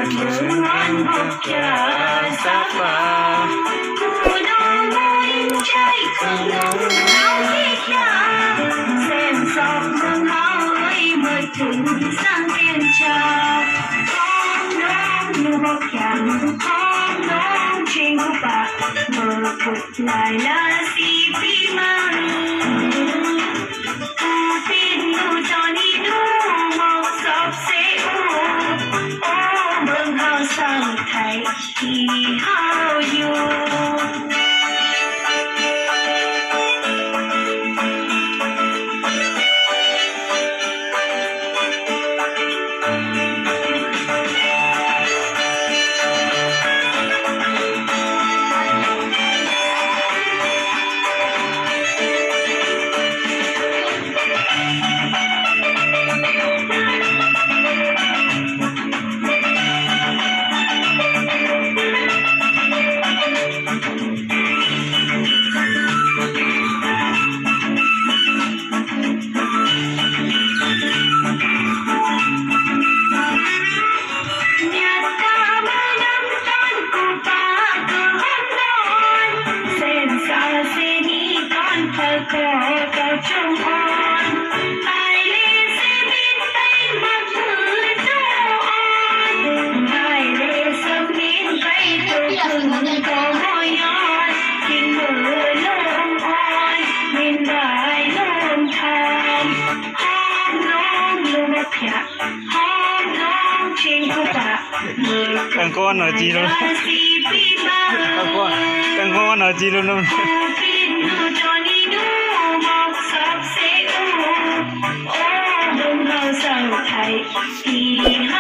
ngon hộp trà sapa cô nông môi trái không nông áo thiết nhà xem sọc nông áo ấy mớiถึงsang tiền chào con nông như bọc chàng con nông trên của bà mơ phục lại là si phi mang pin nu cho đi nu màu sọc sẽ mừng hao sang thầy thì hao yêu Càng con ở chi luôn. Càng con ở chi luôn luôn. Hãy subscribe cho kênh Ghiền Mì Gõ để không bỏ lỡ những video hấp dẫn.